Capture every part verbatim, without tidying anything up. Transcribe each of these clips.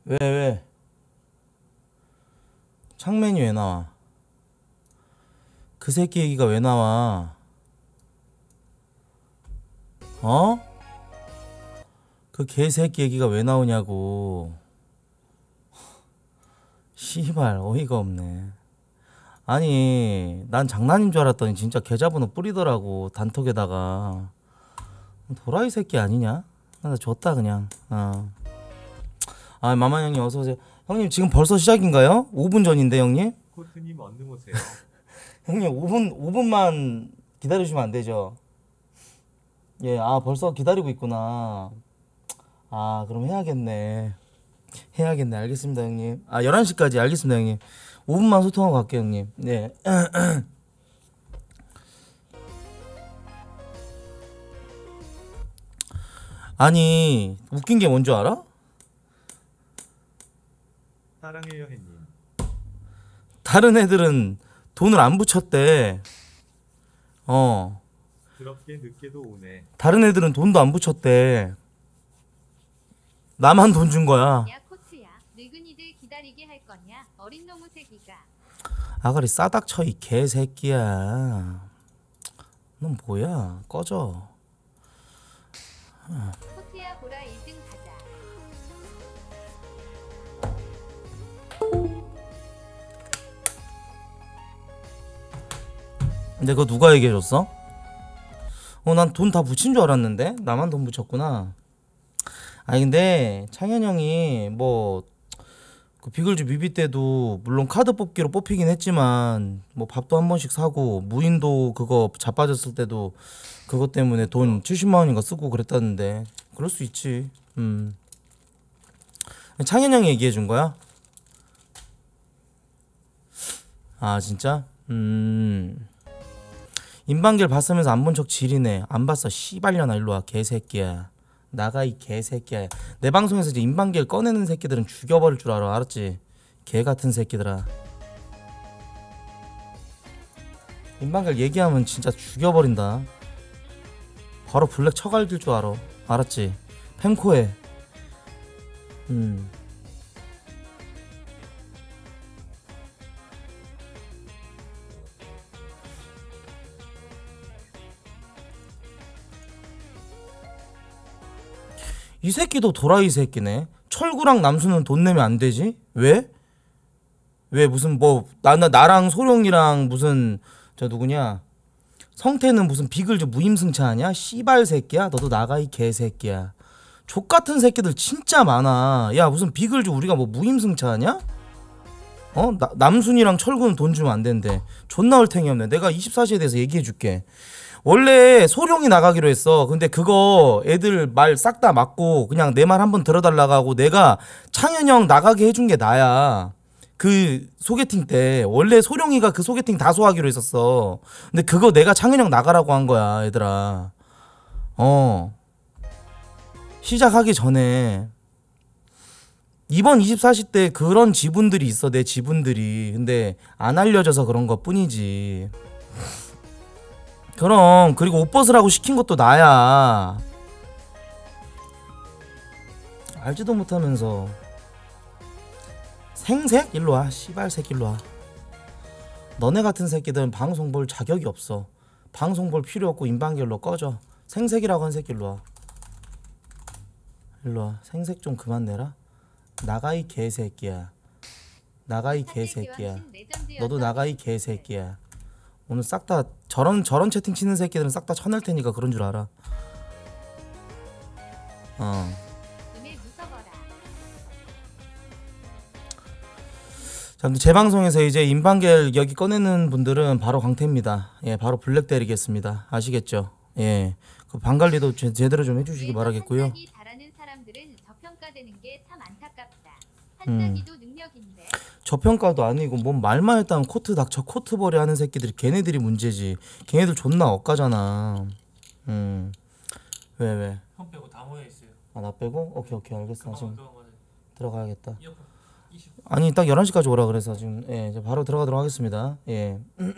왜, 왜? 창맨이 왜 나와? 그 새끼 얘기가 왜 나와? 어? 그 개새끼 얘기가 왜 나오냐고. 씨발, 어이가 없네. 아니, 난 장난인 줄 알았더니 진짜 계좌번호 뿌리더라고, 단톡에다가. 도라이 새끼 아니냐? 나 줬다, 그냥. 어. 아, 마마 형님 어서오세요. 형님, 지금 벌써 시작인가요? 오 분 전인데, 형님? 코트님 얼른 오세요. 형님, 오 분, 오 분만 기다려주시면 안 되죠? 예, 아, 벌써 기다리고 있구나. 아, 그럼 해야겠네. 해야겠네. 알겠습니다, 형님. 아, 열한 시까지 알겠습니다, 형님. 오 분만 소통하고 갈게요, 형님. 네. 아니, 웃긴 게 뭔 줄 알아? 사랑해요 햇님. 다른 애들은 돈을 안 붙였대. 어. 그렇게 늦게도 오네. 다른 애들은 돈도 안 붙였대. 나만 돈 준 거야. 야 코트야, 늙은이들 기다리게 할 거냐? 어린 놈의 새끼가. 아가리 싸닥 쳐, 이 개새끼야. 넌 뭐야? 꺼져. 코트야 보라 일 등 가자. 근데 그거 누가 얘기해줬어? 어, 난 돈 다 붙인 줄 알았는데? 나만 돈 붙였구나. 아니, 근데 창현 형이 뭐, 그 비글즈 뮤비 때도 물론 카드 뽑기로 뽑히긴 했지만, 뭐 밥도 한 번씩 사고, 무인도 그거 자빠졌을 때도 그것 때문에 돈 칠십만 원인가 쓰고 그랬다는데. 그럴 수 있지. 음. 창현 형이 얘기해 준 거야? 아, 진짜? 음. 임방길 봤으면서 안 본 척 지리네. 안 봤어. 씨발려나 일로 와. 개새끼야. 나가 이 개새끼야. 내 방송에서 이제 임방길 꺼내는 새끼들은 죽여버릴 줄 알아. 알았지? 개 같은 새끼들아. 임방길 얘기하면 진짜 죽여버린다. 바로 블랙 처갈길 줄 알아. 알았지? 펜코에. 음. 이 새끼도 도라이 새끼네. 철구랑 남수는 돈 내면 안 되지? 왜? 왜 무슨 뭐 나나 나랑 소룡이랑 무슨 저 누구냐? 성태는 무슨 비글즈 무임승차하냐? 씨발 새끼야. 너도 나가 이 개새끼야. 족 같은 새끼들 진짜 많아. 야, 무슨 비글즈 우리가 뭐 무임승차하냐? 어? 나, 남순이랑 철구는 돈 주면 안 된대. 존나 얼탱이 없네. 내가 이십사 시에 대해서 얘기해 줄게. 원래 소룡이 나가기로 했어. 근데 그거 애들 말 싹 다 맞고 그냥 내 말 한번 들어달라고 하고 내가 창현 형 나가게 해준 게 나야. 그 소개팅 때 원래 소룡이가 그 소개팅 다소하기로 했었어. 근데 그거 내가 창현 형 나가라고 한 거야, 얘들아. 어. 시작하기 전에 이번 이십사 시 때 그런 지분들이 있어, 내 지분들이. 근데 안 알려져서 그런 것 뿐이지. 그럼 그리고 옷 벗으라고 시킨 것도 나야. 알지도 못하면서 생색? 일로와. 씨발 새끼 일로와. 너네 같은 새끼들은 방송 볼 자격이 없어. 방송 볼 필요 없고 인방길로 꺼져. 생색이라고 한 새끼 일로와. 일로와. 생색 좀 그만 내라. 나가 이 개새끼야. 나가 이 개새끼야. 너도 나가 이 개새끼야. 오늘 싹 다 저런 저런 채팅 치는 새끼들은 싹 다 쳐낼 테니까 그런 줄 알아. 어. 음에 무서워라. 자, 제 방송에서 이제 임방길 여기 꺼내는 분들은 바로 광태입니다. 예, 바로 블랙 때리겠습니다. 아시겠죠? 예, 그 방 관리도 제, 제대로 좀 해주시기 바라겠고요. 한자기 잘하는 사람들은 저평가되는 게 참 안타깝다. 한자기도 능력인데. 저평가도 아니고 뭔 말만 했다면 코트 닥쳐 코트 버려 하는 새끼들이 걔네들이 문제지. 걔네들 존나 억까잖아. 음. 왜 왜? 형 빼고 다 모여 있어요. 아, 나 빼고? 오케이 오케이 알겠어. 나 지금 들어가면 들어가야겠다. 이어폰 이십. 아니 딱 열한 시까지 오라 그래서 지금 예, 이제 바로 들어가도록 하겠습니다. 예.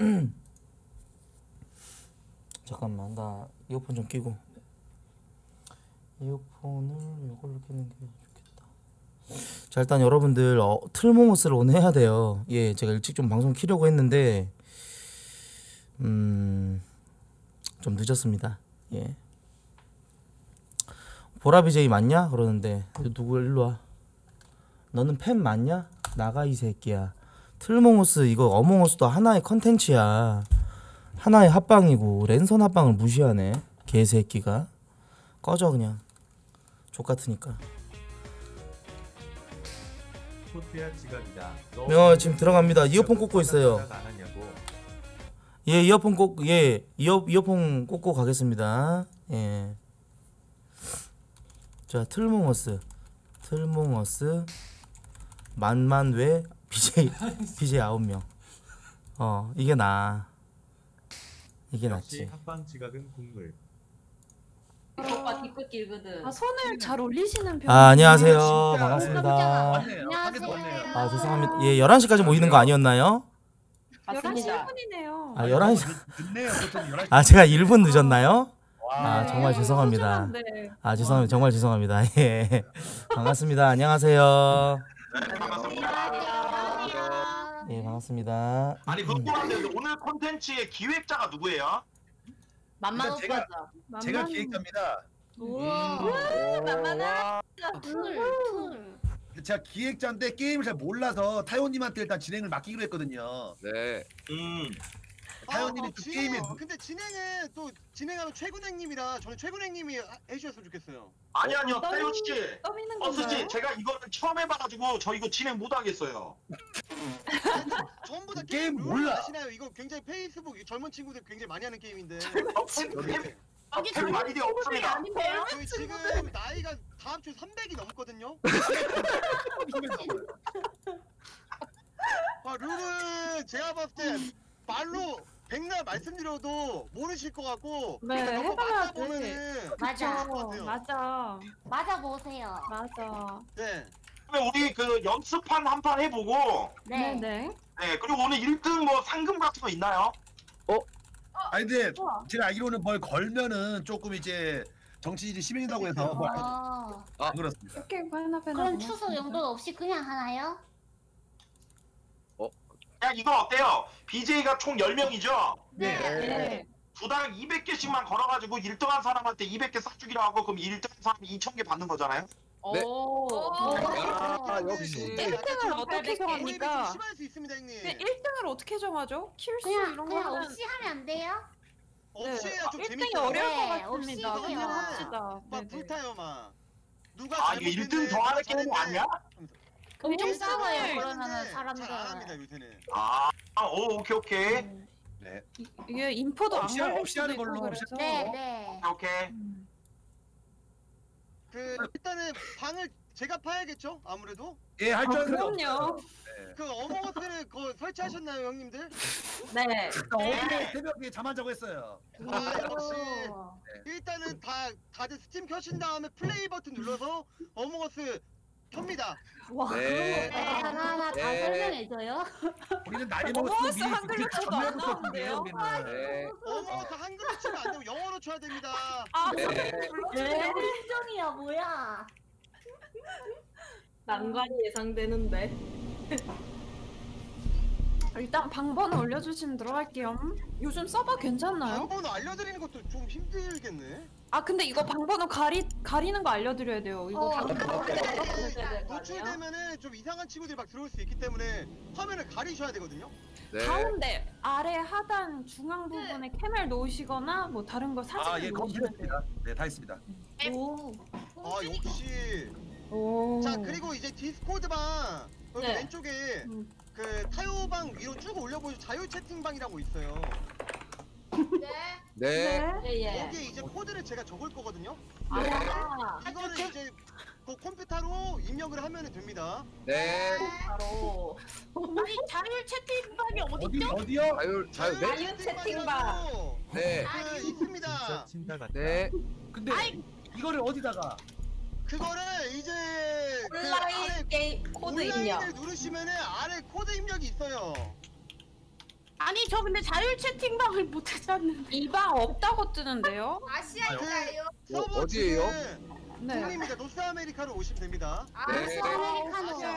잠깐만 나 이어폰 좀 끼고. 이어폰을 이걸로 끼는 게 좋겠다. 자 일단 여러분들 어, 틀모모스를 오늘 해야 돼요. 예, 제가 일찍 좀 방송 키려고 했는데 음, 좀 늦었습니다. 예. 보라비제이 맞냐? 그러는데 누구 일로 와? 너는 팬 맞냐? 나가 이 새끼야. 틀모모스 이거 어몽어스도 하나의 컨텐츠야. 하나의 합방이고 랜선 합방을 무시하네. 개새끼가. 꺼져 그냥. 족같으니까. 코트야 지각이다. 어, 지금 들어갑니다. 이어폰 꽂고 있어요. 안 하냐고. 예, 이어폰 꽂, 예, 이어 이어폰 꽂고 가겠습니다. 예. 자, 틀몽어스, 틀몽어스, 만만외 비제이 비제이 아홉 명. 어, 이게 나. 이게 역시 낫지. 합방 지각은 국물. 오빠 뒤끝 길거든. 아 손을 잘 올리시는 편. 아, 안녕하세요. 진짜 반갑습니다. 안녕하세요. 아, 죄송합니다. 예, 열한 시까지 모이는 거 아니었나요? 열한 시 맞습니다. 일 분이네요. 아, 열한 시. 늦네요. 보통 열한 시. 아, 제가 일 분 늦었나요? 아, 와. 정말 죄송합니다. 네. 아, 죄송합니다. 정말 죄송합니다. 예. 반갑습니다. 안녕하세요. 안녕하세요. 예, 반갑습니다. 아니 음. 궁금한데 오늘 콘텐츠의 기획자가 누구예요? 만만 제가- 오빠죠. 제가 기획자입니다. 우와. 만만하. 툴 툴. 제가 기획자인데 게임을 잘 몰라서 타요님한테 일단 진행을 맡기로 했거든요. 네. 음. 타요님이 그 게임에 어, 근데 진행은 또 진행하면 최군행님이라 저는 최군행님이 하- 해주셨으면 좋겠어요. 아니 아니요 떠- 태효 씨, 떠미는 어스 씨, 건가요? 제가 이거는 처음 해봐가지고 저 이거 진행 못 하겠어요. 전부 다 게임 게임 룰 몰라. 아시나요? 이거 굉장히 페이스북 젊은 친구들 굉장히 많이 하는 게임인데. 어, 템 많이 돼 없습니다. 저희 지금 나이가 다 합쳐 삼백이 넘거든요. 아, 룰은 제가 봤을 때 말로 백날 말씀드려도 모르실 것 같고. 네, 너무 해봐야지. 맞다 보면은 맞아. 그럴 것 같아요. 맞아. 맞아 보세요. 맞아. 네. 그러면 우리 그 연습판 한 판 해보고, 네, 네. 네. 네 그리고 오늘 일 등 뭐 상금 같은 거 있나요? 아니 근데 우와. 제가 알기로는 뭘 걸면은 조금 이제 정치질이 심해진다고 해서 뭐 안 어, 그렇습니다. 이렇게 하나 빼나. 그럼 추석 용돈 없이 그냥 하나요? 야 이거 어때요? 비제이가 총 열 명이죠? 네. 네. 두당 이백 개씩만 걸어가지고 일 등 한 사람한테 이백 개 싹 주기로 하고 그럼 일 등 한 사람이 이천 개 받는 거잖아요? 네. 오. 아, 근데 역시. 진짜 일 등을 약간 어떻게 좀 정합니까? 좀 심할 수 있습니다, 형님. 일 등을 어떻게 정하죠? 킬수 그냥 이런 그냥 거는 없이 하면 안 돼요? 없이 해야 좀 일 등이 재밌어요. 어려울 것 네, 같습니다. 없이 그냥 해요. 합시다. 막 네, 네. 불타요 막. 누가 아 이게 일 등 더 하는 게임이 아니야? 엄청 싸워요 네. 그러면은 사람들. 잘합니다 요새는. 아, 오 오케이 오케이 네. 이- 이게 인포도 안 없이- 걸릴 없이 수도 하는 있고 걸로 그래서. 네, 네. 오케이. 그 일단은 방을 제가 파야겠죠? 아무래도. 예, 할 줄 아, 아는 사람이 그럼요. 없어요. 그 어머니를 그 설치하셨나요, 형님들? 네. 어제 새벽에 잠 안 자고 했어요. 아, 역시 오. 일단은 다 다들 스팀 켜신 다음에 플레이 버튼 눌러서 어몽어스 켭니다. 와. 네. 네, 하나하나 다 네. 설명해줘요. 우리는 나이 어머스 먹었으면 미리 한글로 쳐도 안 전멸부터 나오는데요? 준비해요, 우리는. 네. 어몽어스 한글로 치면 안 되고 영어로 쳐야 됩니다. 아, 네. 네, 우리 인정이야 뭐야? 난관이 예상되는데. 일단 방번호 올려주시면 들어갈게요. 요즘 서버 괜찮나요? 방번호 알려드리는 것도 좀 힘들겠네. 아 근데 이거 방번호 가리 가리는 거 알려드려야 돼요. 이거 어, 방... 노출되면은 좀 이상한 친구들이 막 들어올 수 있기 때문에 화면을 가리셔야 되거든요. 네. 가운데 아래 하단 중앙 부분에 캠을 놓으시거나 뭐 다른 거 아, 사진을 예, 놓으시면 돼요. 컴퓨터입니다. 네, 다 했습니다. 오. 아 역시. 오. 자 그리고 이제 디스코드방 여기 네. 왼쪽에 음. 그 타요방 위로 쭉 올려보시면 자유 채팅방이라고 있어요. 네. 네. 예 예. 여기에 이제 코드를 제가 적을 거거든요. 아. 이거를 이제 그 컴퓨터로 입력을 하면 됩니다. 네. 바로. 우리 자율 채팅방이 어디 어디요? 자율 자율 네. 자유 채팅방. 네. 그 진짜 있습니다. 친다 같다. 네. 근데 이거를 어디다가 그거를 이제 그 아래 온라인 게임 코드 입력. 온라인을 누르시면은 아래 코드 입력이 있어요. 아니 저 근데 자율 채팅방을 못 찾았는데 이 방 없다고 뜨는데요? 아시아인가요? 서버 어디예요? 지금 네. 중립입니다. 노스 아메리카로 오시면 됩니다. 아, 네. 아메리카노.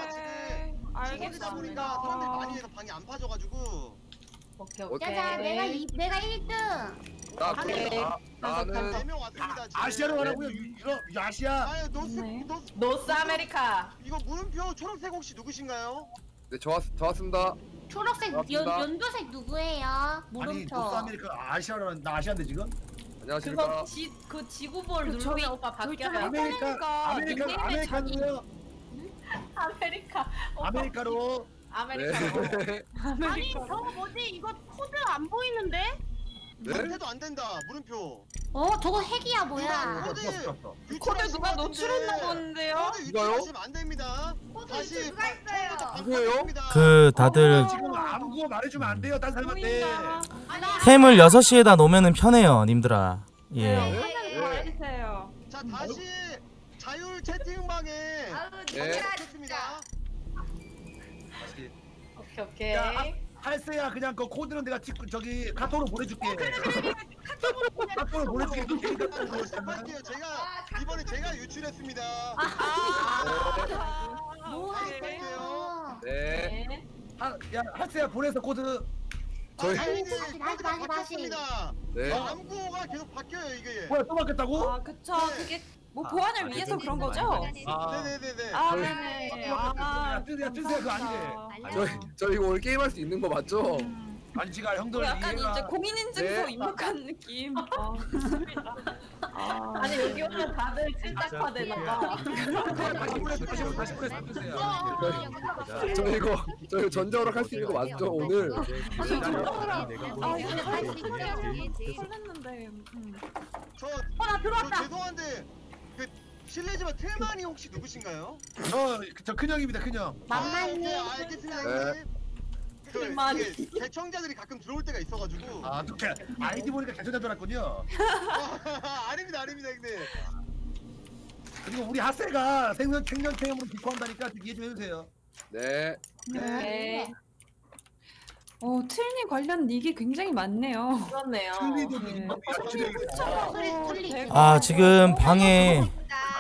코드다 보니까 사람들이 많이 해서 방이 안 파져가지고. 오케이 어, 오케이. 짜잔, 내가 이 내가 일 등. 나 오케이. 나- 나는 네 명 왔습니다. 지금. 아시아로 가라고요. 유- 유럽 아시아. 아니 노스 네. 노스 노스 아메리카. 이거 물음표 초록색 혹시 누구신가요? 네, 저, 왔, 저 왔습니다. 초록색 연, 고맙습니다. 연두색 누구예요? 아니 물음표. 노스 아메리카 아시아로 나 아시아인데 지금. 안녕하십니까. 그거 지, 그 지구볼 그 저희- 누르면 오빠 저희 바뀌어요. 아메리카 아메리카 닉네임에 아메리카노요. 아메리카. 오빠 아메리카로. 아메리카노. 네. 아니 저거 뭐지? 이거 코드 안 보이는데? 네? 물음표도 안 된다. 물음표. 어, 저거 핵이야 뭐야? 코드 떴어, 떴어. 코드 누가 노출했나 본데요? 코드 이거요? 유출하시면 안 됩니다. 다시 바- 처음부터 누구예요? 방송입니다. 그 다들 지금 아무거 말해주면 안 돼요. 딴 사람한테. 캠을 여섯 시에다 놓으면은 편해요, 님들아. 예. 말해주세요. 자 다시 자율 채팅방에 네. 했습니다. 다시. 오케이 오케이. 야, 아, 할세야 그냥 그 코드는 내가 찍고 저기 카톡으로 보내줄게. 카톡으로 보내줄게. 그 개인 카톡으로 보내줄게. 할게요. 제가 이번에 제가 유출했습니다. 뭐 할게요. 하세요? 네. 네. 아, 야 할세야 보내서 코드. 저희- 다시 다시, 다시, 다시, 다시. 바뀌었습니다. 네. 암구가 계속 바뀌어요 이게. 뭐야 또 바뀌었다고? 아 그쵸. 그게 뭐 보안을 위해서 그런 거죠? 아, 네네네네. 아 저희- 네네. 야, 뜨세요, 뜨세요, 그거 아니래. 저희, 저 이거 오늘 게임할 수 있는 거 맞죠? 안지가 형들 뭐 약간 이해가. 이제 공인인증서 네. 입력한 느낌. 아, 좋습니다. 아, 아니 여기 오면 다들 찔딱화되나 봐. 다시 보내서 다시 보내서 다시 보내서 뜨세요. 저 이거 저 이거 전자로 할 수 있는 거 맞죠 오늘? 아, 저 전화로. 아, 이거 할수 있죠. 설렜는데. 음. 저, 어나 저 들어왔다. 죄송한데 그 실례지만 틀만이 혹시 누구신가요? 저, 저 큰형입니다, 큰형. 만만히. 아, 오케이, 알겠습니다. 네. 형님. 그 틀만이. 이게 개청자들이 가끔 들어올 때가 있어가지고. 아, 어떻게 아이디 보니까 개천자 줄 알았군요. 아닙니다, 아닙니다, 근데. 그리고 우리 하세가 생선 생년 체험으로 기포한다니까 좀 이해 좀 해주세요. 네. 네. 어, 틀니 관련 닉이 굉장히 많네요. 그렇네요. 틀리도 네. 뭐 아, 지금 방에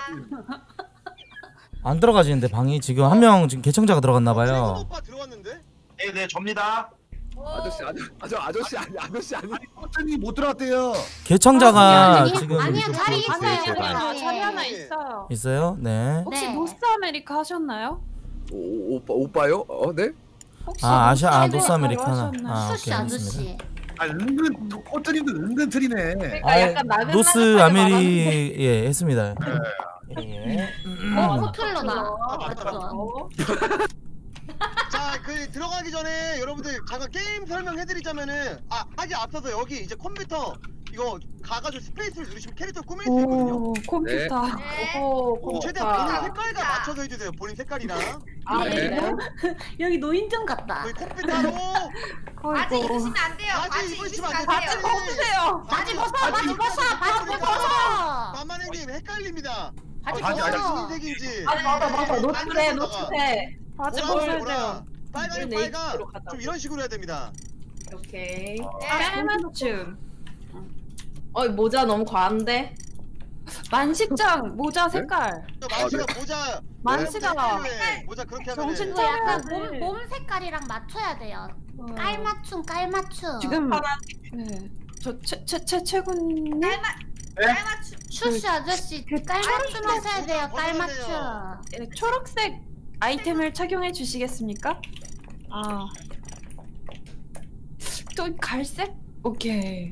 안 들어가지는데 방이 지금 한 명 지금 개청자가 들어갔나 최근 봐요. 오빠 들어왔는데? 네네 접니다. 아저씨 아저 아저 아저씨 아니 아저씨 아니. 버튼이 못 들어왔대요. 개청자가 아니, 지금 아니야, 자리 있어요. 아니, 자리. 아니요. 자리 하나 있어요. 있어요? 네. 혹시 네. 노스 아메리카 하셨나요? 오, 오빠 오빠요? 어 네? 혹시 아, 아시아 아, 노스 노스 아메리카나. 하셨나요? 아, 수시 오케이, 알겠습니다. 아저씨. 아, 은근 코트님도 은근 틀이네. 그러니까 약간 나긋나긋하게 노스 아메리 예 했습니다. 어, 예. 코틀러다. 맞죠? 자, 그 들어가기 전에 여러분들 잠깐 게임 설명해드리자면은 아 하기 앞서서 여기 이제 컴퓨터 이거 가가지고 스페이스를 누르시면 캐릭터 꾸밀 수 있거든요. 오, 컴퓨터. 오, 최대한 본인 컴퓨터. 색깔과 맞춰서 해주세요. 본인 색깔이랑 아, 네. 네. 여기 노인정 같다. 저희 컴퓨터로 바지 아이고. 입으시면 안 돼요. 바지 입으시면 안 돼요. 바지 벗으세요. 바지 벗어, 바지 바지 벗어, 바지 입으시면 벗어. 만만해님 헷갈립니다. 바지 바지 바지 벗어. 무슨 색인지. 아 맞아 맞아 네, 노출해 안쪽에다가 노출해. 바지 보라, 벗어야 보라. 돼요. 빨강이 네, 빨강 이쪽으로 가자고. 좀 이런 식으로 해야 됩니다. 오케이. 깔맞춤. 어 모자 너무 과한데? 만식장 모자 색깔. 저 만시가 모자 만시가 네, 모자 그렇게 하면 정신 이거 약간 차려야 몸, 돼. 몸 색깔이랑 맞춰야 돼요. 어. 깔맞춤, 깔맞춤. 지금 네. 저최최최 최군님 슈시 아저씨 그 깔맞춤 하셔야 돼요. 모자 벗어야 깔맞춤. 네, 초록색 아이템을 착용해 주시겠습니까? 아. 또 갈색? 오케이.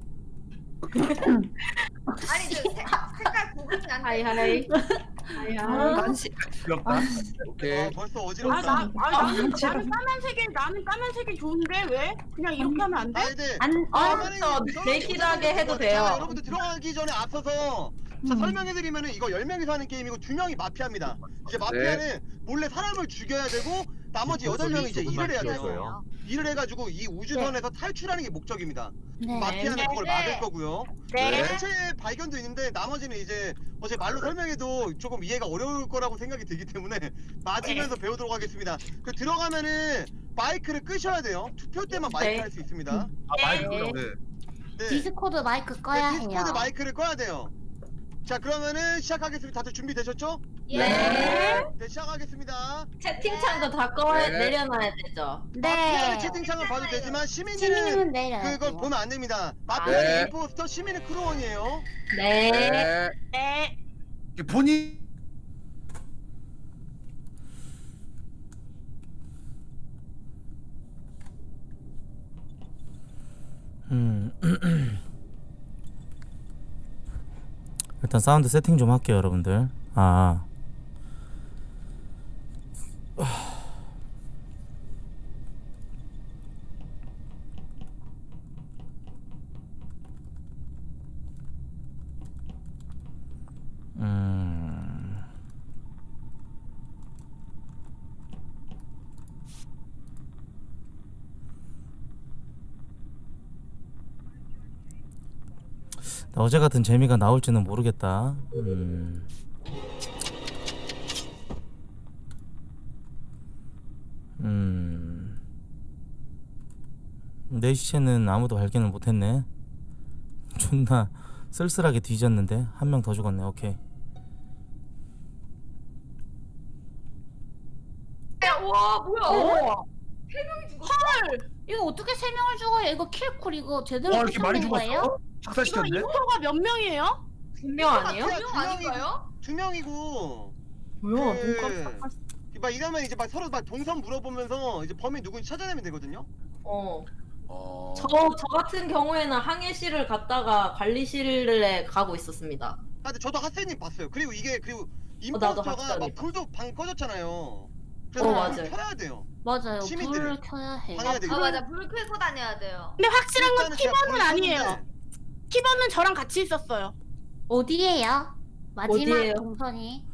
아니 저 색깔 구분이 안 하이 하이. 하이 하이. 만식. 귀엽다. 오케이. 어, 벌써 아, 어지럽다. 나, 아, 나는, 제가- 나는 까만색이 나는 까만색이 좋은데 왜? 그냥 이렇게 하면 안 돼? 아, 네. 안 아, 어, 내키하게 해도 돼요. 자, 여러분들 들어가기 전에 앞서서 자, 음. 설명해드리면은 이거 열 명이서 하는 게임이고 두 명이 마피아입니다. 이제 마피아는 몰래 사람을 죽여야 되고 나머지 여덟 명이 이제 일을 해야 돼요. 일을 해가지고 이 우주선에서 탈출하는 게 목적입니다. 네. 마피아는 그걸 막을 거고요. 네. 실체 발견도 있는데 나머지는 이제 어제 말로 설명해도 조금 이해가 어려울 거라고 생각이 들기 때문에 맞으면서 배우도록 하겠습니다. 그 들어가면은 마이크를 끄셔야 돼요. 투표 때만 마이크 네. 할 수 있습니다. 아, 마이크요. 네. 네. 디스코드 마이크 꺼야 네, 디스코드 해요. 마이크를 꺼야 돼요. 자 그러면은 시작하겠습니다. 다들 준비되셨죠? 예. 네, 시작하겠습니다. 채팅창도 다 꺼 네. 내려놔야 되죠. 마피아는 채팅창을 봐도 되지만 시민들은 내려야 그걸 보면 안 됩니다. 마피아는 네. 임포스터, 시민은 크로원이에요. 네. 네. 네. 본인 음. 일단 사운드 세팅 좀 할게요, 여러분들. 아. 음. 어제 같은 재미가 나올지는 모르겠다. 음. 음. 내 시체는 아무도 발견을 못했네. 존나 쓸쓸하게 뒤졌는데 한 명 더 죽었네. 오케이. 와 뭐야? 어. 헐. 이거 어떻게 세 명을 죽어요? 이거 킬쿨 이거 제대로 와 이렇게 많이 구성된 거예요? 죽었어? 이거 학살시켰네? 인포가 몇 명이에요? 두 명 아니에요? 마피아 두 명이고, 두 명이고. 뭐야? 그- 눈 막 이러면 이제 막 서로 막 동선 물어보면서 이제 범인 누군지 찾아내면 되거든요. 어. 어... 저, 저 같은 경우에는 항해실을 갔다가 관리실에 가고 있었습니다. 아, 근데 저도 하세님 봤어요. 그리고 이게 그리고 나도 임포스터가 하세님 막 봤어. 불도 방 꺼졌잖아요. 그래서 어, 불 맞아요. 켜야 돼요. 맞아요. 시민들은 불을 켜야 해. 방해해야 되거든요. 아 맞아 불 끄고 다녀야 돼요. 근데 확실한 건 일단은 제가 티버는 불을 아니에요. 켰는데 티버는 저랑 같이 있었어요. 어디에요? 마지막 어디예요? 동선이.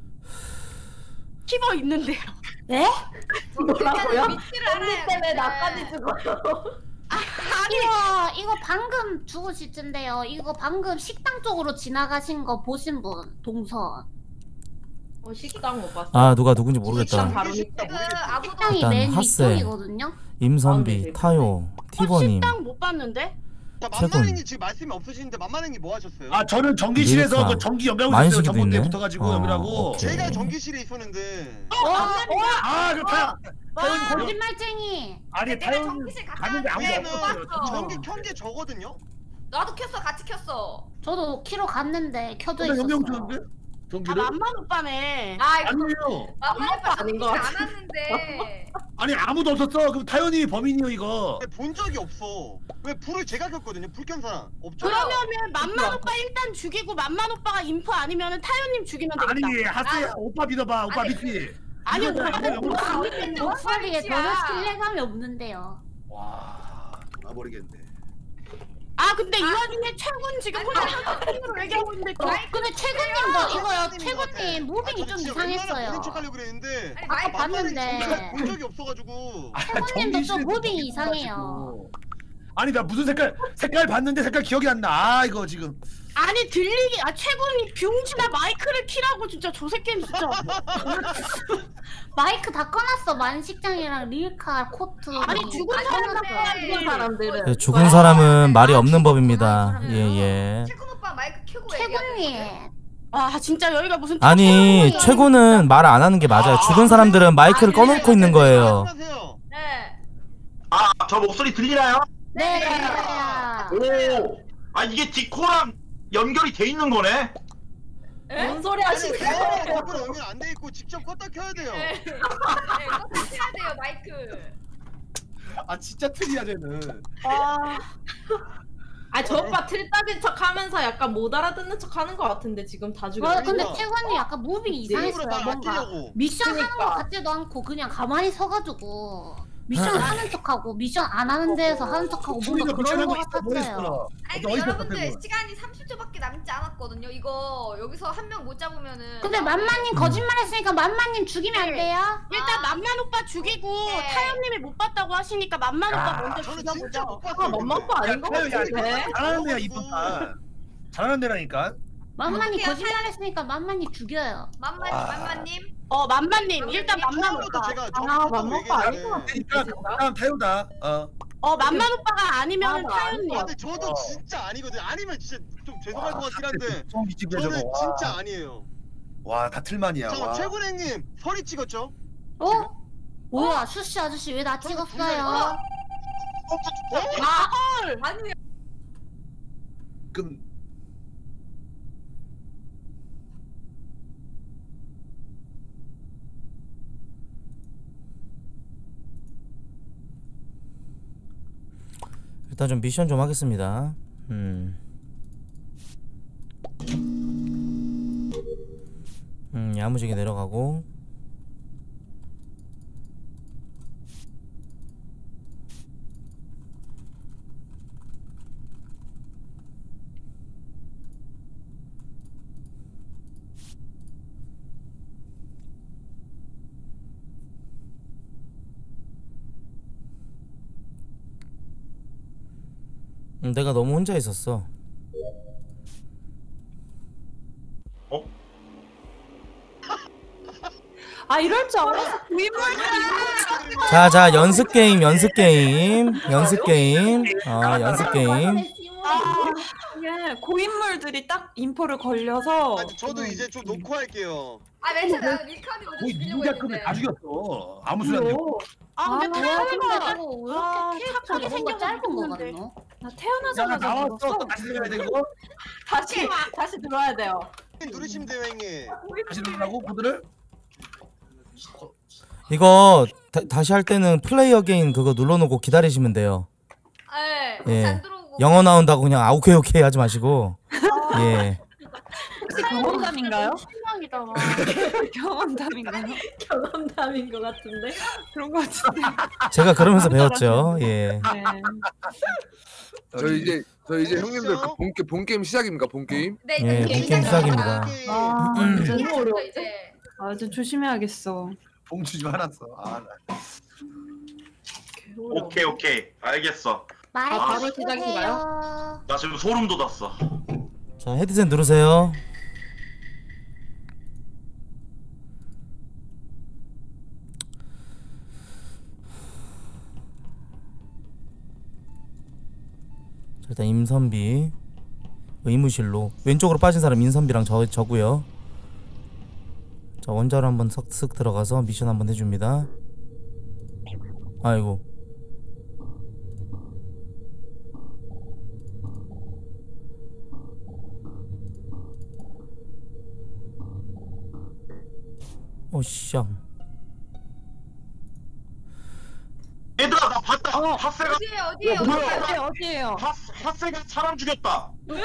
티버 있는데요. 네? 뭐라고요? 위치를 언니 알아야 때문에 돼. 나까지 죽어요. 이거 이거 방금 죽으실 텐데요. 이거 방금 식당 쪽으로 지나가신 거 보신 분 동선. 어, 식당 못 봤어. 아, 누가 누군지 식당 모르겠다. 바로 이게 쉽다 그 모르겠어요. 아무도 식당이 일단 맨 핫세. 위쪽이거든요. 임선비, 아, 네. 타요, 어, 티버님. 식당 못 봤는데? 자, 최군. 만만행님 지금 말씀이 없으시는데 만만행님 뭐 하셨어요? 아 저는 전기실에서 밀카. 그 전기 연결하고 있었어요. 만식이도 전봇대 있네. 붙어가지고 어, 연결하고. 오케이. 제가 전기실에 있었는데 어, 어, 아 그럼 타 와, 타연이 거기 거짓말쟁이. 아니 내가 타연이 전기실 갔다 가는데 아무도 왔는데 없었어요. 봤어. 전기 켠 게 저거든요. 나도 켰어 같이 켰어. 저도 키로 갔는데 켜져 근데 있었어요. 연결 줬는데? 아 전기를? 만만 오빠네. 아 이거 아니에요. 맘마 오빠 아닌 것 전기실 안 같아. 왔는데. 아니 아무도 없었어. 그럼 타연이 범인이요 이거. 근데 본 적이 없어. 왜 불을 제가 켰거든요. 불 켠 사람 없죠? 그러면은 만만 오빠 일단 죽이고 만만 오빠가 인포 아니면은 타요님 죽이면 되겠다. 아니 하스 아. 오빠 믿어봐. 오빠 아니, 믿지. 아니 이거잖아, 오빠는 이거 영어. 안 믿는 목소리에 진짜. 전혀 신뢰감이 없는데요. 와 돌아버리겠네. 아 근데 이 와중에 최군 지금 혼자 한국으로 얘기하고 있는데 어, 근데 최군님도 이거요. 최군님 무빙이 좀 이상했어요. 모른 척하려고 그랬는데 아니, 아까 마이크 봤는데 정말 본 적이 없어가지고. 아, 최군님도 좀 전기실에서 무빙이 전기 이상해요. 가지고. 아니 나 무슨 색깔 색깔 봤는데 색깔 기억이 안 나. 아 이거 지금. 아니 들리기 아 최군이 병신아 마이크를 키라고 진짜 저 새끼는 진짜 마이크 다 꺼놨어. 만식장이랑 릴카 코트. 아니 죽은 사람들 죽은 사람들은 네, 죽은 사람은 말이 없는 법입니다. 예, 예. 최군 오빠 마이크 켜고 최군님. 아 진짜 여기가 무슨 아니, 최고는 말 안 하는 게 맞아요. 죽은 사람들은 마이크를 꺼놓고 있는 거예요. 안녕하세요. 네. 아, 저 목소리 들리나요? 네. 오. 아, 이게 디코랑 연결이 돼 있는 거네? 뭔 소리 아니 하시는 그거 거예요? 그거 연결 안 돼 있고 직접 껐다 켜야 돼요. 네. 네, 꼭 켜야 돼요 마이크. 아 진짜 틀이야 쟤는. 아, 아, 저 오빠 틀딱인 척 하면서 약간 못 알아듣는 척 하는 것 같은데 지금 다 죽여. 와 근데 그러니까. 최군이 약간 무빙이 일부러 이상했어요. 날 뭔가 아끼려고. 미션 하는 것 그러니까. 같지도 않고 그냥 가만히 서가지고 미션 하는 척하고 미션 안 하는 데에서 하는 척하고 뭔가 그런 것 같았어요. 아니 근데 여러분들 시간이 삼십 초밖에 남지 않았거든요. 이거 여기서 한 명 못 잡으면은. 근데 만만님 거짓말했으니까 만만님 죽이면 안 돼요? 일단 아. 만만 오빠 죽이고 네. 타연님이 못 봤다고 하시니까 만만 야, 오빠 먼저 저는 진짜 죽여보자. 못 아, 봤어요. 맘마 오빠 아닌 것 같은데. 잘하는 애야 이쁜 판. 잘하는 애라니까. 만만이 어떡해요, 거짓말했으니까 만만이 죽여요. 만만 아. 만만님. 어 만만님 일단 만만 처음부터 오빠. 제가 아, 정확하고 맘마 오빠 아닌 것 얘기했는데. 같은데. 그러니까 다음 타요다. 어. 어 만만 오빠가 아니면 맞아, 타연님. 아 근데 저도 어. 진짜 아니거든요. 아니면 진짜 좀 좀 죄송할 것 같긴 한데 미치게 저는 저거. 진짜 아니에요. 와, 다 틀만이야. 잠깐 와. 최군행님 서리 찍었죠? 어? 뭐야 슈씨 아저씨 왜 나 찍었어요? 어? 아니 그럼 일단 좀 미션 좀 하겠습니다. 음. 음, 야무지게 내려가고. 음, 내가 너무 혼자 있었어. 어? 아 이럴 줄 알았어. 자, 자, 연습 게임, 연습 게임, 연습 게임, 어, 연습 게임. 이게 고인물들이 딱 인포를 걸려서 아, 저도 이제 좀 놓고 할게요. 아 맨 처음에 나는 밀카드 먼저 거의 죽이려고 누군가 다 했는데. 죽였어. 아무 소리 안 들고. 아 근데 아, 태연이가 아, 왜 이렇게 캐릭터가 뭔가 짧은 거 같노? 나 야, 나 태어나자마자 나왔어. 죽었어. 또 다시 들어야 돼 이거. 다시 다시 들어야 돼요. 누르시면 돼요 형님. 다시 들으라고 코드를. 이거 다, 다시 할 때는 플레이 어게인 그거 눌러놓고 기다리시면 돼요. 네. 예. 안 들어오고. 영어 나온다고 그냥 아 오케이 오케이 하지 마시고. 예. 혹시 경험담인가요? 실망이다. 경험담인가요? 경험담인 것 같은데. 그런 거 같은데. 제가 그러면서 배웠죠. 예. 네. 저 이제 저 이제 형님들 그 본, 게, 본 게임 시작입니까? 본 게임? 네, 예, 이제 본게임 시작입니다. 아, 음. 진짜 너무 어려워 이제. 아, 이제 조심해야겠어. 봉투지 말았어. 아, 나. 오케이 오케이 알겠어. 말해 아, 바로 시작인가요? 나 지금 소름 돋았어. 자, 헤드셋 누르세요. 자, 일단 임선비 의무실로 왼쪽으로 빠진 사람 임선비랑 저 저고요. 자, 원자로 한번 쓱쓱 들어가서 미션 한번 해줍니다. 아이고. 오샹. 얘들아 나 봤다. 어. 핫세가 어디에요 어디에요? 어디 어디예요? 핫 핫세가 사람 죽였다.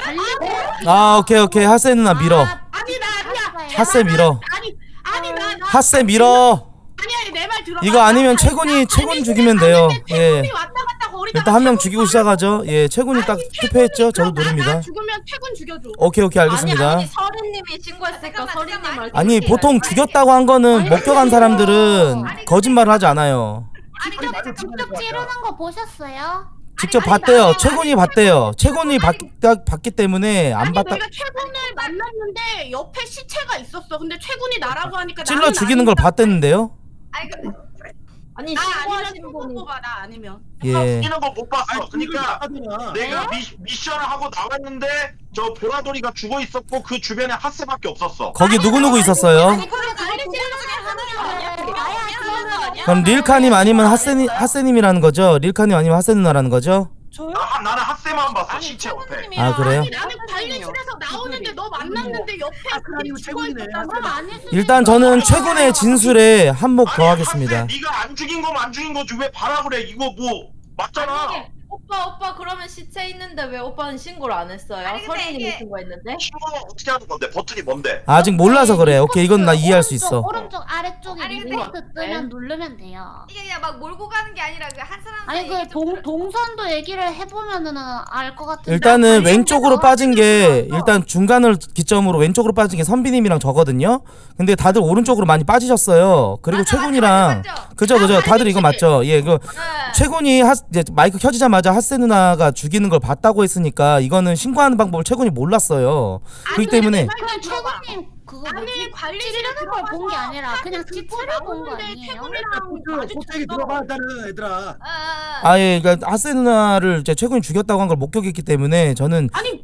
아, 오케이 오케이. 하세 누나 밀어. 아니 나 아니야. 하세 밀어. 아니 아니 나 나. 하세 밀어. 아니 아니 내 말 들어. 이거 아니면 최군이 최군 죽이면 돼요. 예. 최군이 왔다 갔다 거리다가 일단 한 명 죽이고 시작하죠. 예, 최군이 딱 투표했죠. 저도 나, 누릅니다. 나 죽으면 최군 죽여줘. 오케이 오케이 알겠습니다. 아니 아니 서린님이 신고했으니까 잠깐만, 서린님 잠깐만. 말. 아니 들을게요. 보통 죽였다고 한 거는 목격한 사람들은 거짓말을 하지 않아요. 아니 근데 직접 찌르는 거 보셨어요? 직접 아니, 봤대요. 나는 최군이 봤대요. 최군이 봤, 봤기 때문에 안 아니 봤다. 내가 최군을 만났는데 옆에 시체가 있었어. 근데 최군이 나라고 하니까 찔러 나는 죽이는 걸 아니다. 봤댔는데요. 아니 근데 아니 나 아니면 신고하신 최군 분이 뽑아 나 아니면. 예. 죽이는 거 못 봤어. 그러니까 하잖아. 내가 미, 미션을 하고 나왔는데 저 보라돌이가 죽어 있었고 그 주변에 핫세밖에 없었어. 거기 누구 누구 있었어요? 아니 그래 다리 찌르는 게 하는 거 아니야? 나야 아니야? 그럼 릴카님 아니면 하세님 하세님이라는 거죠? 릴카님 아니면 하세 누나라는 거죠? 저요? 나, 나는 핫세만 봤어. 아니 시체 옆에. 최군님이랑 아, 그래요? 아니 나는 관리실에서 나오는데 너 만났는데 옆에 아, 그럼 이거 죽어 최군이네. 있었다고. 그럼 아닐 수도 일단 저는 최군의 진술에 한몫 더 하겠습니다. 핫세 네가 안 죽인 거면 안 죽인 거지 왜 봐라 그래. 이거 뭐 맞잖아. 아니, 오빠 오빠 그러면 시체 있는데 왜 오빠는 신고를 안 했어요? 아니, 근데 서린님이 이게- 신고했는데. 신고는 어떻게 하는 건데? 버튼이 뭔데? 아직 몰라서 그래. 오케이, 이건 나 이해할 수 있어. 오른쪽 아래쪽에 아니, 근데- 리포트 뜨면 누르면 돼요. 이게 그냥 막 몰고 가는 게 아니라 그 한 사람 아니 그 동, 동선도 얘기를 해보면은 알 것 같은데. 일단은 왼쪽으로 빠진 게 있어. 일단 중간을 기점으로 왼쪽으로 빠진 게 선비님이랑 저거든요. 근데 다들 오른쪽으로 많이 빠지셨어요. 그리고 맞아, 최군이랑 맞아, 맞아. 그죠 그죠. 다들 이거 맞죠? 예, 그 네. 최군이 하, 이제 마이크 켜지자마자 핫세 누나가 죽이는 걸 봤다고 했으니까 이거는 신고하는 방법을 최군이 몰랐어요. 그렇기 때문에 그냥 최군님 그거 아니 뭐지? 관리실에 찌르는 걸 본 게 아니라 그냥 지체를 본 거 아니에요? 최군이랑 코드 코트에 들어봐 일단은 얘들아. 아, 아, 아예 그러니까 핫세 누나를 이제 최군이 죽였다고 한 걸 목격했기 때문에 저는 아니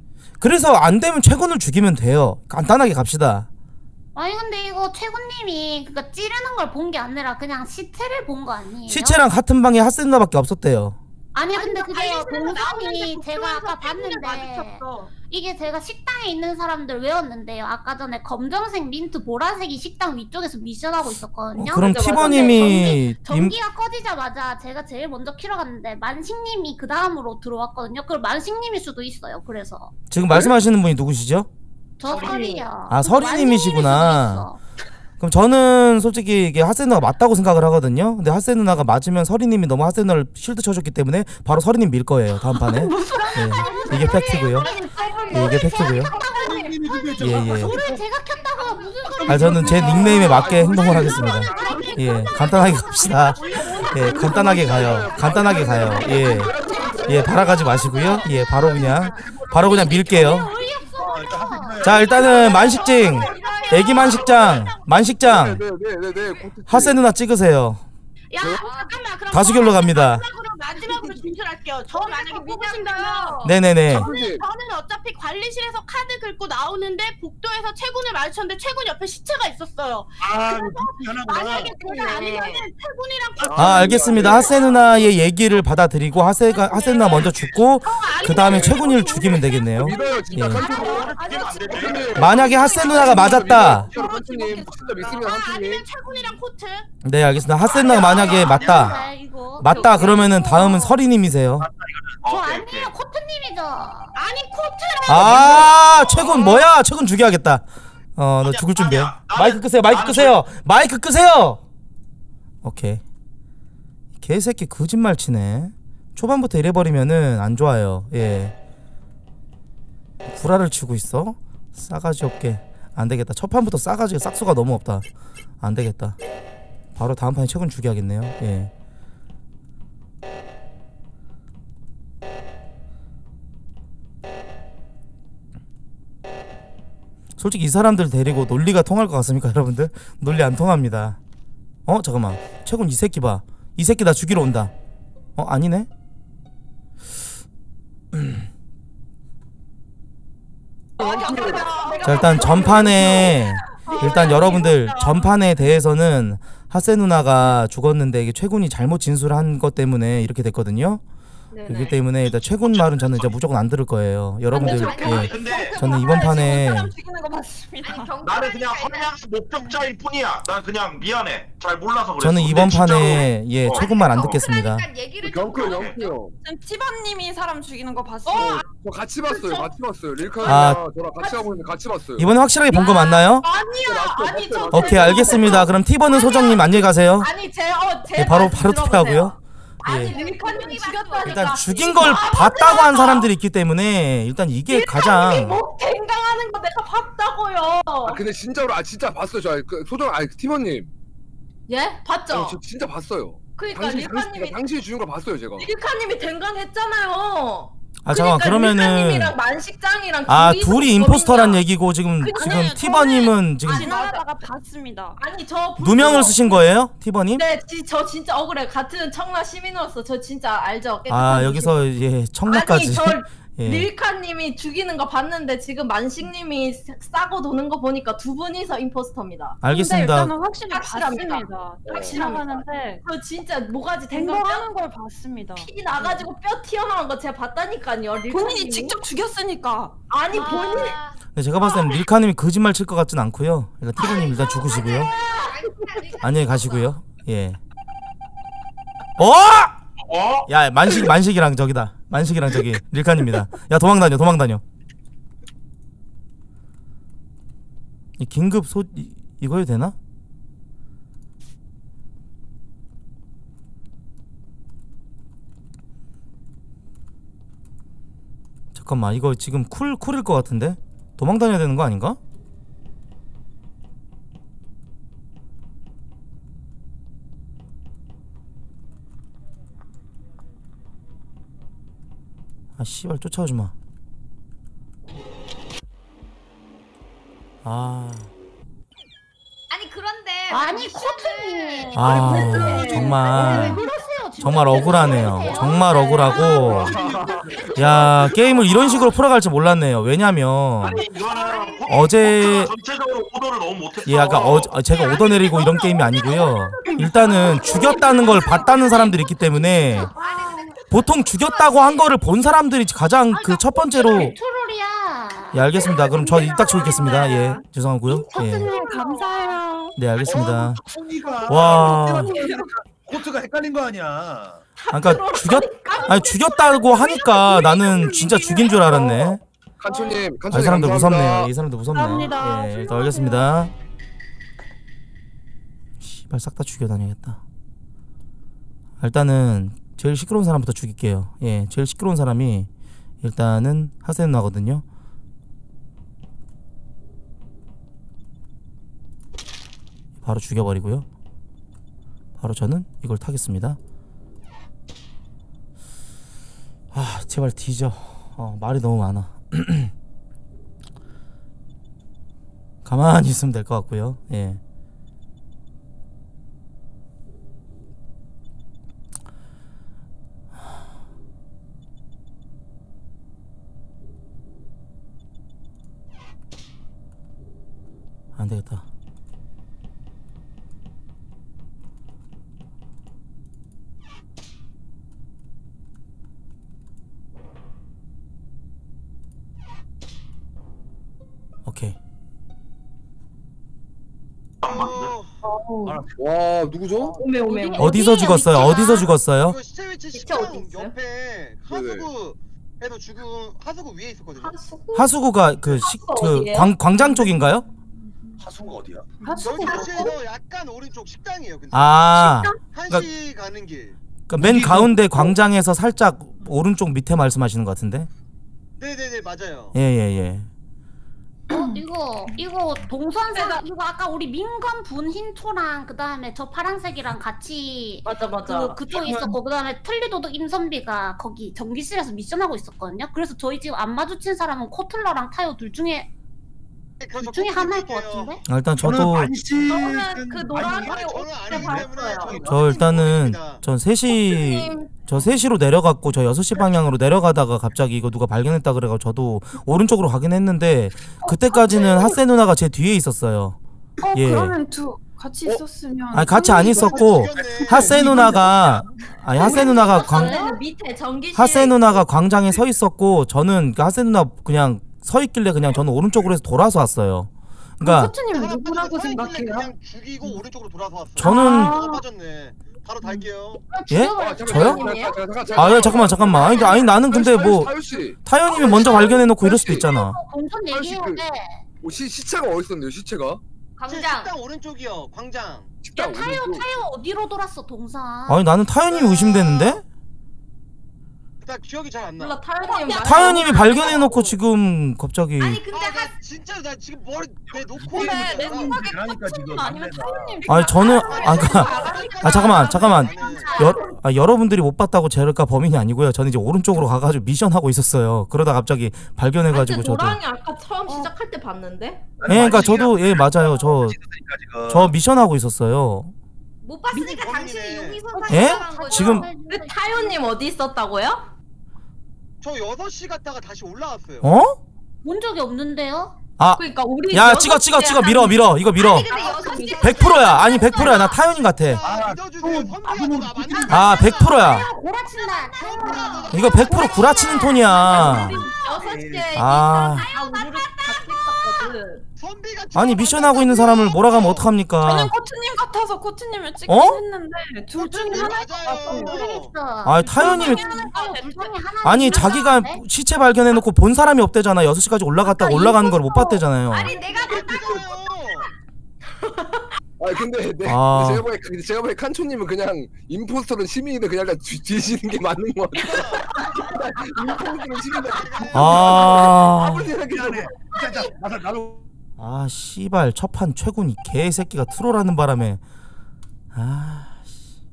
그래서 안 되면 최군을 죽이면 돼요. 간단하게 갑시다. 아니 근데 이거 최군님이 그니까 찌르는 걸 본 게 아니라 그냥 시체를 본 거 아니에요? 시체랑 같은 방에 핫세 누나밖에 없었대요. 아니 근데 아니, 그게 관리실에서 동선이 나오는데 제가 아까 복도에서 봤는데 마주쳤어. 이게 제가 식당에 있는 사람들 외웠는데요. 아까 전에 검정색, 민트, 보라색이 식당 위쪽에서 미션하고 있었거든요. 어, 그럼 맞아, 맞아. 티버님이 전기, 전기가 꺼지자마자 제가 제일 먼저 키러 갔는데 만식님이 그 다음으로 들어왔거든요. 그럼 만식님일 수도 있어요. 그래서 지금 말씀하시는 분이 누구시죠? 저 설이요. 아, 설이님이시구나. 그럼 저는 솔직히 이게 핫세 누나가 맞다고 생각을 하거든요. 근데 핫세 누나가 맞으면 설이님이 너무 핫세 누나를 쉴드 쳐줬기 때문에 바로 설이님 밀 거예요. 다음 판에. 예, 이게 팩트고요. 예, 이게 팩트고요. 예, 예. 소를 제가 켰다고요. 무슨 소리? 아, 저는 제 닉네임에 맞게 행동을 하겠습니다. 예, 간단하게 갑시다. 예, 간단하게 가요. 간단하게 가요. 예, 예, 바라가지 마시고요. 예, 바로 그냥 바로 그냥 밀게요. 자, 일단은 만식증, 애기 만식장, 만식장, 네네네네. 핫세 누나 찍으세요. 야 잠깐만 그럼 다수결로 갑니다. 마지막으로 마지막으로 진술할게요. 저 만약에 믿으신다면 네네네. 저는, 저는 어차피 관리실에서 카드 긁고 나오는데 복도에서 최군을 마주쳤는데 최군 옆에 시체가 있었어요. 아, 만약에 제가 아니면은 최군이랑 아, 알겠습니다. 핫세 누나의 얘기를 받아들이고 핫세가 핫세 누나 먼저 죽고 그 다음에 최군이를 죽이면 되겠네요. 믿어요 진짜. 예. 칸투님. 만약에 핫세 누나가 맞았다. 칸투님 진짜 믿습니다 칸투님. 아니면 최군이랑 코트. 네, 알겠습니다. 핫세 누나가 만약에 맞다. 네, 이거. 맞다 그러면은 다음은 설이님이세요. 저 오케이, 오케이. 아니에요. 코트님이죠. 아니 코트랑 아, 최군 뭐야? 최군 죽여야겠다. 어, 너 죽을 준비해. 마이크 끄세요. 마이크 끄세요. 마이크 끄세요. 오케이. 개새끼 거짓말 치네. 초반부터 이래버리면은 안 좋아요. 예. 구라를 치고 있어? 싸가지 없게. 안 되겠다. 첫 판부터 싸가지가 싹수가 너무 없다. 안 되겠다. 바로 다음 판에 최군 죽여야겠네요. 예. 솔직히 이 사람들 데리고 논리가 통할 것 같습니까, 여러분들? 논리 안 통합니다. 어, 잠깐만. 최군 이 새끼 봐. 이 새끼 나 죽이러 온다. 어, 아니네. 자, 일단 전판에 일단 여러분들 전판에 대해서는 핫세 누나가 죽었는데 이게 최군이 잘못 진술한 것 때문에 이렇게 됐거든요. 그렇기 때문에 일단 최군 말은 저는 이제 무조건 안 들을 거예요. 여러분들, 예, 근데 저는 이번 판에 나는 그냥 선량 목격자일 뿐이야. 난 그냥 미안해. 잘 몰라서 그래. 저는 이번 판에 예 최군 말 안 듣겠습니다. 영표 영표. 지금 티바님이 사람 죽이는 거 봤어. 저 같이 봤어요. 같이 봤어요. 릴카랑 아. 저랑 같이 하고 있는데 같이 봤어요. 이번에 확실하게 본 거 맞나요? 아니야. 아니 저 오케이, 알겠습니다. 그럼 티버는 소장님 안녕히 가세요. 아니 제어제 예, 바로 바로 투표하고요. 아니 예. 릴카님이 죽였다니까. 일단 죽인 걸 봤다고 한 사람들이 있기 때문에 일단 이게 가장 뭐 갱강하는 거 내가 봤다고요. 아 근데 진짜로 아 진짜 봤어요. 저 그 소정 아니 티머님. 예? 봤죠? 아니, 저 진짜 봤어요. 그러니까 당신 릴카님이 당신이 주는 거 봤어요 제가. 릴카님이 댕강했잖아요. 아 잠깐만 그러면은 릴카님이랑 만식장이랑 아 둘이서 둘이 임포스터란 범인이야. 얘기고 지금 근데 지금 저는- 티버님은 지금 지나가다가 봤습니다. 아니 저 누명을 쓰신 거예요, 티버님? 네, 지, 저 진짜 억울해. 같은 청라 시민으로서 저 진짜 알죠. 아 깨끗한 여기서 예 청라까지. 아니 저 예. 릴카님이 죽이는 거 봤는데 지금 만식님이 싸고 도는 거 보니까 두 분이서 임포스터입니다. 알겠습니다. 근데 일단은 확실히 확실합니다. 봤습니다. 확실합니다. 지나가는데 저 진짜 모가지 댕강 댕거하는 걸 봤습니다. 피 나가지고 뼈 튀어나온 거 제가 봤다니까요. 릴카님이. 본인이 직접 죽였으니까. 아니 본인 네, 제가 봤을 때는 릴카님이 거짓말 칠 것 같진 않고요. 일단 티버님 일단 죽으시고요. 안녕히 가시고요. 예. 어? 어? 야 만식 만식이랑 저기다. 만식이랑 저기 릴칸입니다. 야 도망다녀 도망다녀. 이 긴급 소 이, 이거 해도 되나? 잠깐만 이거 지금 쿨 쿨일 것 같은데 도망다녀야 되는 거 아닌가? 아 씨발 쫓아오지 마. 아. 아니 그런데 아니 코트님. 아 정말 정말 억울하네요. 정말 억울하고 야 게임을 이런 식으로 풀어갈 줄 몰랐네요. 왜냐면 아니 이거는 어제 전체적으로 오더를 너무 못했어. 예 아까 어 제가 오더 내리고 이런 게임이 아니고요. 일단은 죽였다는 걸 봤다는 사람들이 있기 때문에 보통 죽였다고 한 거를 본 사람들이 가장 그 첫 번째로. 트롤이야. 예 알겠습니다. 그럼 저 이딱 죽겠습니다. 예 죄송하고요. 예. 코트님 감사해요. 네 알겠습니다. 총이가 와. 코트가 헷갈린 거 아니야. 그러니까 죽였 아니 죽였다고 하니까 나는 진짜 죽인 줄 알았네. 칸초님, 아, 이 칸초님 사람들 감사합니다. 무섭네요. 이 사람들 무섭네. 감사합니다. 예, 일단 알겠습니다. 씨발 싹 다 죽여 다녀야겠다. 일단은 제일 시끄러운 사람부터 죽일게요. 예, 제일 시끄러운 사람이 일단은 하세 누나거든요. 바로 죽여버리고요. 바로 저는 이걸 타겠습니다. 아 제발 뒤져. 어 말이 너무 많아. 가만히 있으면 될 것 같고요. 예. 안 되겠다. 오케이. 와 누구죠? 오메 오메. 오메. 어디서 죽었어요? 어디서 죽었어요? 그 시체 위치 시체 식당 어디 있어요? 옆에 하수구에서 죽은 하수구 위에 있었거든요. 하수구가 그 식 그 어디예요? 광 광장 쪽인가요? 하수가 어디야? 여기 도시에서 약간 오른쪽 식당이에요. 근데 아, 한시 가는 길. 그러니까 맨 가운데 광장에서 살짝 오른쪽 밑에 말씀하시는 것 같은데? 네네네 맞아요. 예예 예. 어 이거 이거 동선상 이거 아까 우리 민건 분 흰토랑 그 다음에 저 파란색이랑 같이 맞아 맞아. 그 그쪽에 있었고 그 다음에 틀리도덕 임선비가 거기 전기실에서 미션하고 있었거든요. 그래서 저희 지금 안 마주친 사람은 코틀러랑 타요 둘 중에 둘 중에 하나일 것 같은데? 아, 일단 저도 저는 그 노란 아니, 저는 아니기 때문에 저는 저 일단은 전 세 시 저 세 시로 내려갔고 저 여섯 시 방향으로 내려가다가 갑자기 이거 누가 발견했다 그래가지고 저도 오른쪽으로 가긴 했는데 그때까지는 하세 누나가 제 뒤에 있었어요. 어 예. 그러면 두 같이 있었으면. 아니 같이 안 있었고 하세 누나가 아니 하세 누나가 광 저는 밑에 전기실. 하세 누나가 광장에 서 있었고 저는 그 하세 누나 그냥 서 있길래 그냥 저는 오른쪽으로 해서 돌아서 왔어요. 그러니까 코트님 누구라고 생각해요? 그냥 죽이고 오른쪽으로 돌아서 왔어요. 저는- 아, 빠졌네. 바로 달게요. 예? 아, 잠깐만, 저요? 잠깐만, 잠깐만, 잠깐만, 아, 야, 잠깐만 잠깐만. 아니, 아니 나는 근데 뭐 사유 씨, 타연님이 먼저 발견해 놓고 이럴 수도 있잖아. 동선 얘기해야 돼. 어, 시 시체가 어디 있었는데요? 시체가? 광장. 식당 오른쪽이요. 광장. 야 식당 타요 오른쪽. 타요 어디로 돌았어 동선? 아니 나는 타연님이 의심되는데? 나 기억이 잘 안 나. 몰라 타연님. 말- 타연님이 발견해 놓고 지금 갑자기 아니 근데 아, 나 진짜 나 지금 머리 내 놓고 근데 있는 내 거야. 생각에 그러니까 지금 코트님 아니면 타연님. 아니 저는 아 그니까 아 잠깐만 잠깐만 여, 아, 여러분들이 못 봤다고 제가 범인이 아니고요. 저는 이제 오른쪽으로 가가지고 미션 하고 있었어요. 그러다 갑자기 발견해가지고 저도 노랑이 아까 처음 시작할 때 봤는데? 예 그러니까 저도 예 맞아요. 저 저 미션 하고 있었어요. 못 봤으니까 당신이 여기서 예? 살아간 거죠. 지금 그 타연님 어디 있었다고요? 저 여섯 시 갔다가 다시 올라왔어요. 어? 본 적이 없는데요? 아 그러니까 우리 야 찍어 찍어 찍어 밀어 밀어 이거 밀어 아니 근데 여섯 시 백 퍼센트야 아니 백 퍼센트야 나 타연인 같아. 아, 믿어주세요. 선배가 나 만나. 아 백 퍼센트야 고라친다. 타요. 이거 백 퍼센트 구라치는 톤이야. 여섯 시에 아 아 우리 같이 있었거든. 선비가 아니 미션 하고 있는 사람을 몰아가면 저는 어떡합니까? 코트님 같아서 코트님을 찍긴 어? 했는데 둘 중에 하나. 맞아요. 모르겠어. 아 타연님이 둘 중에 하나. 아니 자기가 시체 발견해놓고 본 사람이 없대잖아. 여섯 시까지 올라갔다가 올라가는 걸 못 봤대잖아요. 아니 내가 아 근데 네, 아. 근데 제가 보기에 근데 제가 보기에 칸초님은 그냥 임포스터는 시민인데 그냥 약간 뒤, 뒤지는 게 맞는 것 같아. 임포스터는 시민인데 아, 아무 생각이 안 해. 진짜 나도 나도 아 씨발 첫판 최군 이 개새끼가 트롤하는 바람에 아 씨.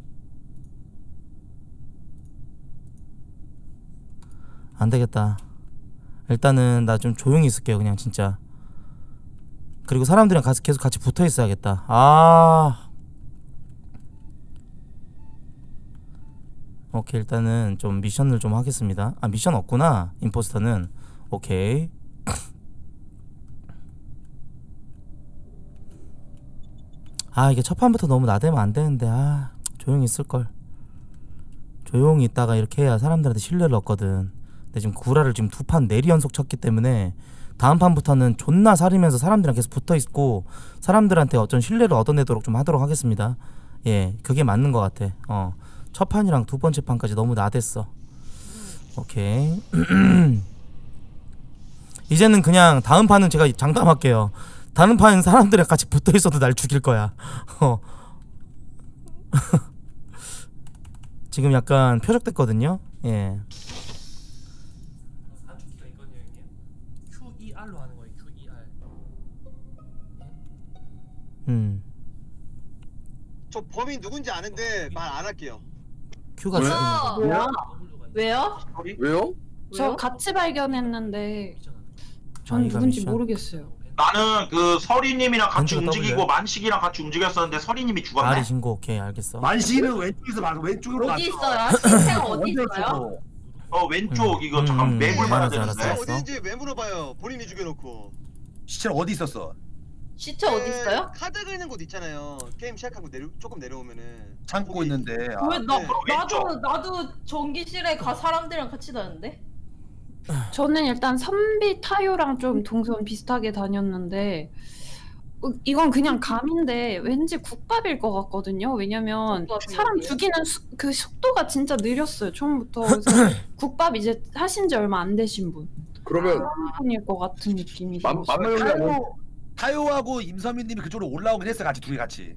안 되겠다. 일단은 나 좀 조용히 있을게요 그냥 진짜. 그리고 사람들이랑 가서 계속 같이 붙어 있어야겠다. 아 오케이 일단은 좀 미션을 좀 하겠습니다. 아 미션 없구나 임포스터는. 오케이. 아 이게 첫 판부터 너무 나대면 안 되는데 아 조용히 있을걸. 조용히 있다가 이렇게 해야 사람들한테 신뢰를 얻거든. 근데 지금 구라를 지금 두 판 내리 연속 쳤기 때문에 다음 판부터는 존나 사리면서 사람들이랑 계속 붙어있고 사람들한테 어떤 신뢰를 얻어내도록 좀 하도록 하겠습니다. 예 그게 맞는 것 같아. 어 첫 판이랑 두 번째 판까지 너무 나댔어. 오케이. 이제는 그냥 다음 판은 제가 장담할게요. 다른 판은 사람들이랑 같이 붙어있어도 날 죽일 거야. 어. 지금 약간 표적됐거든요. 예. 한축기가 있거든요 형님. 큐이알로 하는 거예요. 큐이알. 음. 저 범인 누군지 아는데 말 안 할게요. 큐가 왜? 죽이는 거. 왜요? 왜요? 왜요? 저 왜요? 같이 발견했는데 전 아이가 누군지 미션. 모르겠어요. 나는 그 서리님이랑 같이 벤츠가 움직이고 더블이야. 만식이랑 같이 움직였었는데 서리님이 죽었네. 아리 신고. 오케이 알겠어. 만식이는 왼쪽에서 막 왼쪽으로 어디 갔어. 있어요? 시체가 어디 언제 있어요? 있어? 어 왼쪽 음, 이거 음, 잠깐 음, 매물 봐야 알았어, 되는데. 알았어. 어딘지 왜 물어봐요? 본인이 죽여놓고. 시체 어디 있었어? 시체 어디 있어요? 카드 긁는 곳 있잖아요. 게임 시작하고 내려 조금 내려오면은. 참고 거기- 있는데. 아, 왜 나 네. 나도 나도 전기실에 가 사람들이랑 같이 다녔는데? 저는 일단 선비 타요랑 좀 동선 비슷하게 다녔는데 어, 이건 그냥 감인데 왠지 국밥일 것 같거든요. 왜냐면 국밥이 사람 뭐예요? 죽이는 수, 그 속도가 진짜 느렸어요. 처음부터. 그래서 국밥 이제 하신 지 얼마 안 되신 분. 그러면 그런 분일 것 같은 느낌이 맘- 들어서. 맘마 형이랑 뭐- 타요, 타요하고 임서민님이 그쪽으로 올라오긴 했어. 같이 둘이 같이.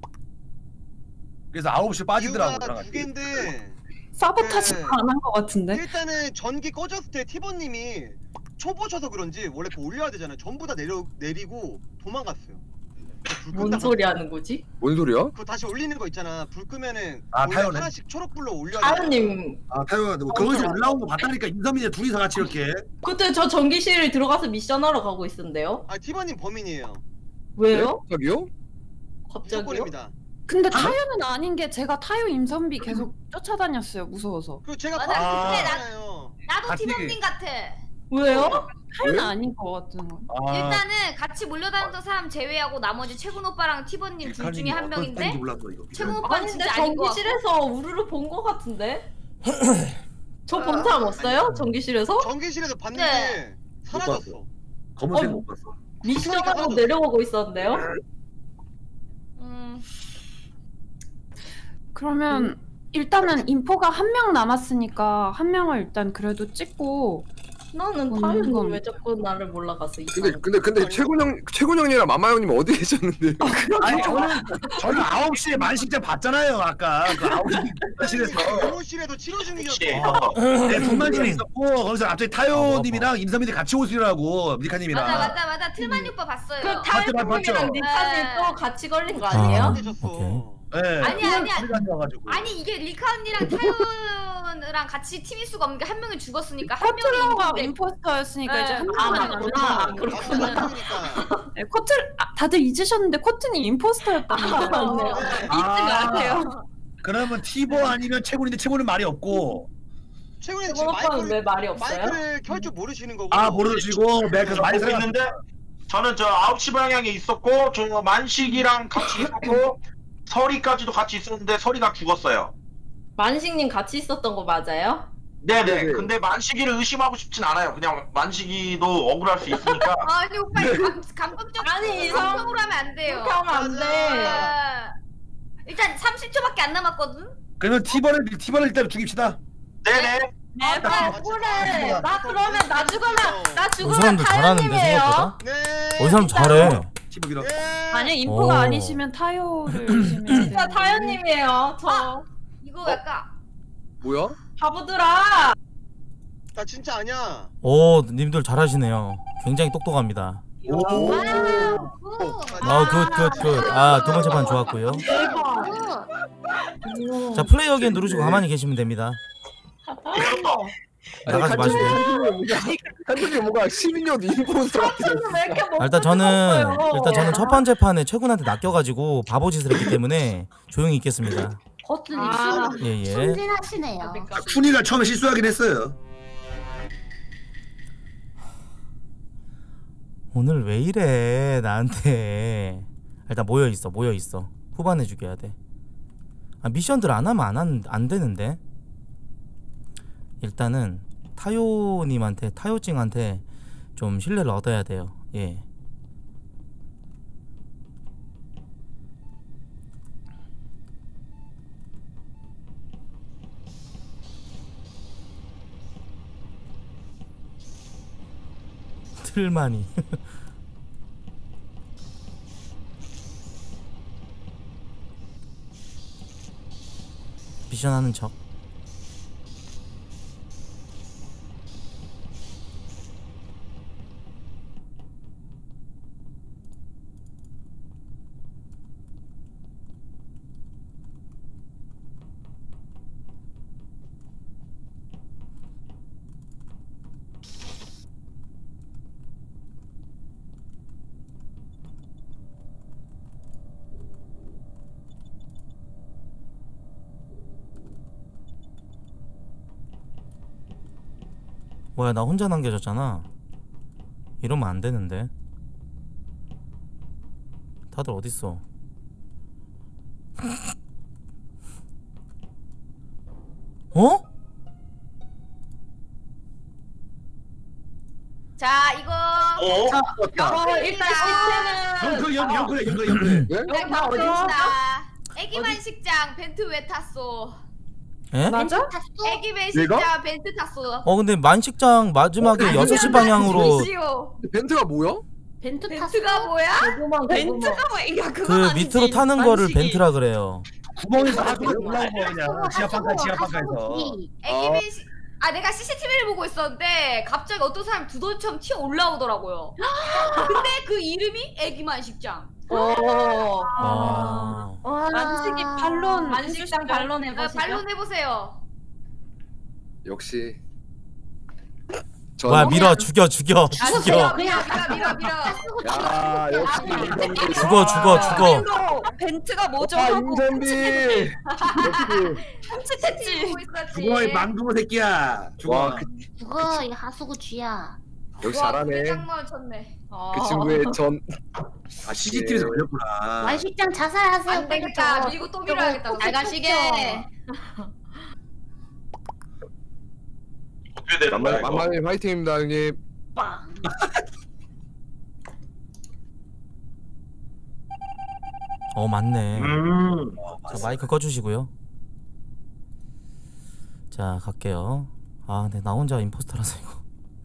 그래서 아홉 시 빠지더라고. 이유가 저랑 두 같이. 개인데 사보타지 네. 안 한 것 같은데. 일단은 전기 꺼졌을 때 티버님이 초보셔서 그런지 원래 그거 올려야 되잖아요. 전부 다 내려 내리고 도망갔어요. 불 뭔 끄다가 소리 하는 거지? 뭔 소리야? 그거 다시 올리는 거 있잖아. 불 끄면은 아, 원래 타요네. 하나씩 초록불로 올려야 돼. 하은님 아 타요 뭐 거기서 올라온 거 봤다니까 임서민이 둘이서 같이 이렇게. 그때 저 전기실 들어가서 미션하러 가고 있었는데요. 아 티버님 범인이에요. 왜요? 저기요? 갑자기요? 무조건입니다. 근데 타요는 아닌 게 제가 타요 임선비 계속 쫓아다녔어요. 무서워서. 그 제가 맞아, 봤- 근데 나- 봤잖아요. 나도 같이- 팀원님 같아. 왜요? 타요는 왜? 아닌 것 같은 거. 아, 일단은 같이 몰려다녔던 사람 제외하고 나머지 채군 오빠랑 티버님 둘 중에 한 명인데 몰랐어 이거. 채군 오빠는 아니 근데 진짜 아닌 거 같고. 전기실에서 우르르 본 거 같은데? 저 본 사람 없어요? 전기실에서? 전기실에서 봤는데 네. 사라졌어. 검은색 어. 못 봤어. 미션하고 내려오고 있었는데요? 음, 그러면 일단은 인포가 한 명 남았으니까 한 명을 일단 그래도 찍고. 나는 음, 타요님 건 왜 자꾸 나를 몰라갔어 근데 이상하게. 근데 근데 최군 형 최군 형이랑 맘마 형님 어디 계셨는데요? 아니 저는 저는 아홉 시에 만식자 봤잖아요 아까 그 아홉 시 실에서. 의무실에도 치료 중이셨어. 어. 네, 분만실에 있었고 거기서 갑자기 타요님이랑 임서민이 같이 오시더라고 미카님이랑. 맞아 맞아 맞아. 틀만이 오빠 봤어요. 그 맞죠, 맞죠. 타요님이랑 니카님 네. 또 같이 걸린 거 아. 아니에요? 오케이. 되셨어. 네. 아니야, 아니야. 가지고. 아니 이게 리카 언니랑 타요랑 같이 팀일 수가 없는 게 한 명이 죽었으니까 한 명이 커틀러가 있는데 임포스터였으니까 네. 이제 한 아, 명만 그렇구나. 남았나. 아, 그렇구나. 그러니까. 네, 커틀 아, 다들 잊으셨는데 코튼이 임포스터였다는 아, 거. 맞네요. 아, 같아요. 그러면 티보 아니면 채군인데 채군은 말이 없고. 최근에 지금 채군 오빠는 마이크를 왜 말이 없어요? 마이크를 켤 줄 모르시는 거고. 아 모르시고 매 그래서 많이 보고 생각. 있는데 저는 저 아홉 시 방향에 있었고 저 만식이랑 같이 있었고 서리까지도 같이 있었는데 서리가 죽었어요. 만식님 같이 있었던 거 맞아요? 네네. 네네. 근데 만식이를 의심하고 싶진 않아요. 그냥 만식이도 억울할 수 있으니까. 아니 오빠 감, 감독적 아니, 이상- 감독으로 하면 안 돼요. 그렇게 하면 안 돼. 아, 일단 삼십 초밖에 안 남았거든. 그러면 티버를 티버를 일단 죽입시다. 네네. 아, 아, 그래. 나 그러면 나 죽으면 나 이 죽으면 사람들 잘하는데 타요님이에요. 생각보다. 네. 어, 이 사람 잘해. 티버 밀어. 예. 아니 인포가 오. 아니시면 타요를 의심해야 돼요. 진짜 타요님이에요. 저 이거 어? 약간 뭐야? 바보들아. 나 진짜 아니야. 오 님들 잘하시네요. 굉장히 똑똑합니다. 오. 아굿굿굿. 아 두 번째 판 좋았고요. 대박. 자 플레이 어게인 누르시고 가만히 계시면 됩니다. 나가지 마시고. 한쪽이 뭔가 시민여도 임포스터 같아. 왜 이렇게 아, 일단 저는 일단 저는 첫 번째 판에 최군한테 낚여가지고 바보짓을 했기 때문에 조용히 있겠습니다. 버튼이 아. 순- 예, 예. 순진하시네요. 쿤이가 처음에 실수하긴 했어요. 오늘 왜 이래 나한테. 일단 모여 있어, 모여 있어. 후반에 죽여야 돼. 아, 미션들 안 하면 안, 한, 안 되는데. 일단은 타요님한테, 타요찡한테 좀 신뢰를 얻어야 돼요. 예. 틀만이. 미션 하는 척. 뭐야, 나 혼자 남겨졌잖아. 이러면 안 되는데. 다들 어딨어? 어? 자 이거 어? 어, 일단 시체는 영클 영 영클 영클 영클. 여기 다 어디 있어? 애기 만식장 벤트 왜 탔어? 에? 맞아? 애기 만식장 벤트 탔어. 어 근데 만식장 마지막에 여섯 시 방향으로 벤트가 뭐야? 벤트 벤트가 뭐야? 벤트가 뭐야? 그 밑으로 타는 거를 벤트라 그래요. 구멍에서 하수가 올라온 거 그냥 지하방가 지하방가에서. 애기 만식 아 내가 씨씨티비를 보고 있었는데 갑자기 어떤 사람이 두더지처럼 튀어 올라오더라고요. 근데 그 이름이 애기 만식장. 어. 아. 만식이 반론 만식장 반론 아, 해보시죠. 반론 해보세요. 역시. 전- 뭐야, 밀어, 죽여, 죽여, 아, 죽여. 그냥 밀어 밀어 밀어. 야 역시 임선비. 죽어, 죽어, 죽어. 벤트가 뭐죠? 아 하고 임선비. 역시. 훔치tes지 보고 있었지. 죽어 이 망둥어 새끼야. 죽어. 와, 그, 그거 이 하수구 쥐야. 역시 와, 잘하네. 짱만 쳤네. 그 친구의 전. 아 씨씨티비에서 걸렸구나. 만식장 자살하세요. 안 되겠다. 밀고 또 밀어야겠다. 잘 가시게. 어떻게 되는 거야 만만 이거? 만만님 화이팅입니다 형님. 빵. 어, 맞네. 음. 자, 마이크 꺼주시고요. 자, 갈게요. 아, 근데 나 혼자 임포스터라서 이거.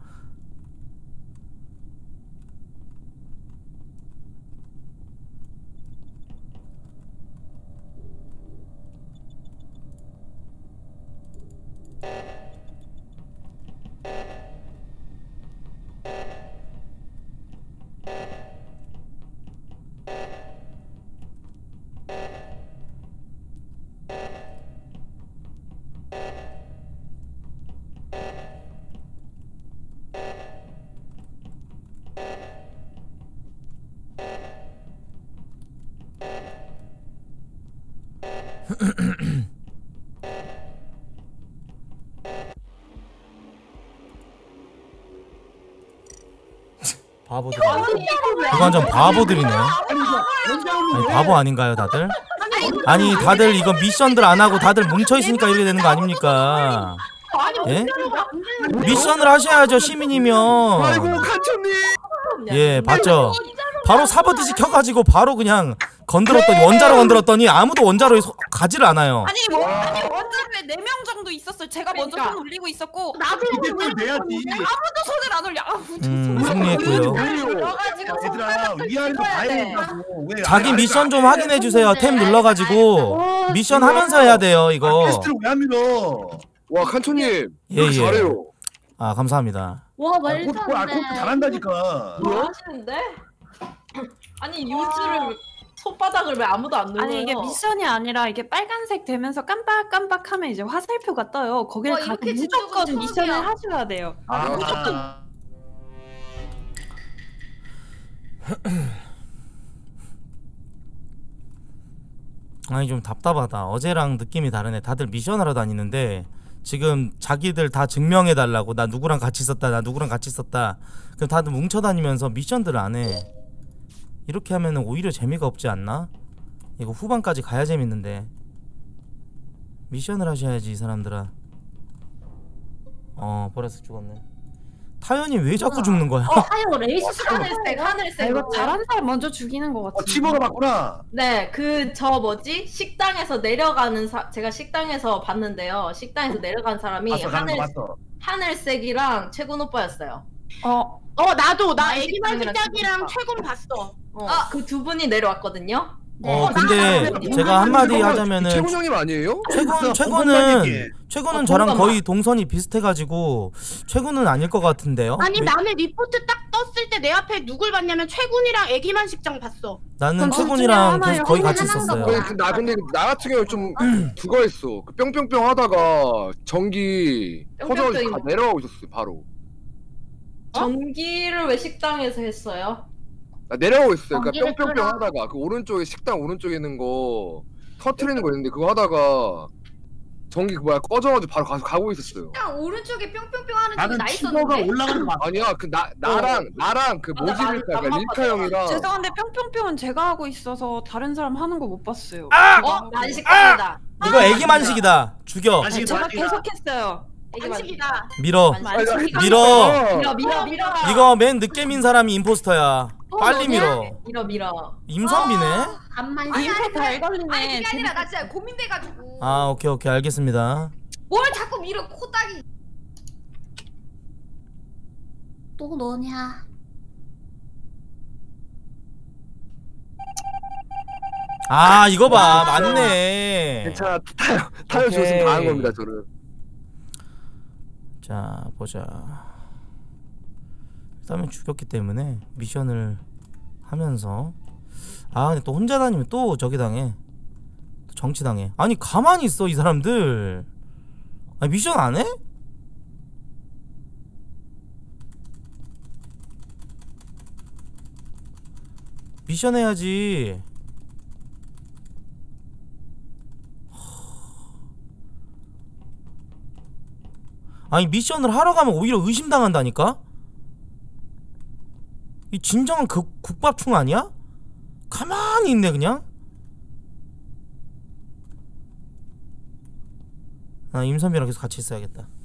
바보들. 이거 완전 바보들이네. 아니, 바보 아닌가요, 다들? 아니, 다들 이거 미션들 안 하고 다들 뭉쳐 있으니까 이렇게 되는 거 아닙니까? 예? 미션을 하셔야죠, 시민이면. 아이고 칸초님. 예, 봤죠? 바로 사버티지 켜가지고 바로 그냥 건드렸더니 원자로 건드렸더니 아무도 원자로에 소- 가지를 않아요. 아니 뭐 아니 원자로에 네 명 정도 있었어요. 제가 먼저 그러니까. 손 올리고 있었고 나도 이때쯤 돼야지. 아무도 손을 안 올려. 아, 음, 승리했고요. 얘들아 위아래로 봐야 된다고. 왜 자기 아래- 미션 좀 확인해 주세요. 탭 눌러가지고 미션 하면서 해야 돼요, 이거. 퀘스트를 왜 안 밀어? 와 칸초님. 예, 이렇게 예. 잘해요. 아, 감사합니다. 와 아, 말도 그것도 아, 안 그것도 돼. 잘한다니까. 뭐 하시는데? 아니 유즈를 손바닥을 왜 아무도 안 눌러요? 아니 이게 미션이 아니라 이게 빨간색 되면서 깜빡깜빡하면 이제 화살표가 떠요. 거기를 와, 가서 이렇게 집중은 무조건 처음이야. 미션을 하셔야 돼요. 아, 아니 좀 답답하다. 어제랑 느낌이 다르네. 다들 미션하러 다니는데 지금 자기들 다 증명해달라고 나 누구랑 같이 있었다 나 누구랑 같이 있었다 그럼 다들 뭉쳐다니면서 미션들을 안해. 이렇게 하면은 오히려 재미가 없지 않나? 이거 후반까지 가야 재밌는데. 미션을 하셔야지 이 사람들아. 어 보라색 죽었네. 타연이 왜 자꾸 죽는 거야? 어, 타요 레이스 하늘색 아, 하늘색. 이거 잘하는 사람 먼저 죽이는 것 같아. 어, 치모가 맞구나. 네, 그 저 뭐지? 식당에서 내려가는 사 제가 식당에서 봤는데요. 식당에서 내려간 사람이 봤어, 나는 하늘 봤어. 하늘색이랑 최군 오빠였어요. 어, 어 나도 나 만식 애기만 형이랑 시작이랑 친구가. 최군 봤어. 어, 그 두 분이 내려왔거든요. 어 네. 근데 나는 제가 한마디 하자면은 최군 형님 아니에요? 최군 공감만 최군은 얘기해. 최군은 어, 저랑 공감만. 거의 동선이 비슷해가지고 최군은 아닐 것 같은데요? 아니 왜- 나는 리포트 딱 떴을 때 내 앞에 누굴 봤냐면 최군이랑 애기만 식장 봤어. 나는 그럼 둘 중에 최군이랑 하나예요. 계속 거의 같이 하나인가 있었어요. 보다. 아니, 그 나 근데 나 같은 경우 좀 그거 했어. 그 뿅뿅뿅 하다가 전기 터져가지고 다 뿅뿅뿅이 내려가고 있었어 바로. 전기를 왜 식당에서 했어요? 나 내려가고 있었어요. 전기를 그러니까 뿅뿅뿅 끌어. 하다가 그 오른쪽에 식당 오른쪽에 있는 거 터트리는 거 있는데 그거 하다가 전기 그 뭐야 꺼져가지고 바로 가서 가고 있었어요. 그냥 오른쪽에 뿅뿅뿅 하는 쪽에 나는 나 치모가 있었는데. 올라가는 거 봤어. 아니야 그 나 나랑 나랑 그 맞아, 뭐지 맞아, 릴카 맞아, 릴카 맞아. 형이랑 죄송한데 뿅뿅뿅은 제가 하고 있어서 다른 사람 하는 거 못 봤어요. 아! 어, 만식입니다. 이거 애기 만식이다. 죽여. 만식이 제가 만식이다. 계속했어요. 만식이다. 밀어. 만식이다. 밀어. 밀어 밀어 밀어. 이거 맨 늦게 민 사람이 임포스터야. 빨리 밀어. 밀어 밀어. 임선비네. 암만 아, 인포 잘 아니 걸리네. 그게 아니라 나 진짜 고민돼가지고. 아 오케이 오케이 알겠습니다. 뭘 자꾸 밀어 코딱이. 또 너냐? 아 이거 봐 맞네. 괜찮아 타요 타요 오케이. 줬으면 다 한 겁니다 저는. 자 보자. 일단은 죽였기 때문에 미션을 하면서 아 근데 또 혼자 다니면 또 저기 당해. 또 정치 당해. 아니 가만히 있어 이 사람들. 아니 미션 안 해? 미션 해야지. 아니 미션을 하러 가면 오히려 의심당한다니까? 이 진정한 그 국밥충 아니야? 가만히 있네 그냥? 아 임선비랑 계속 같이 있어야겠다.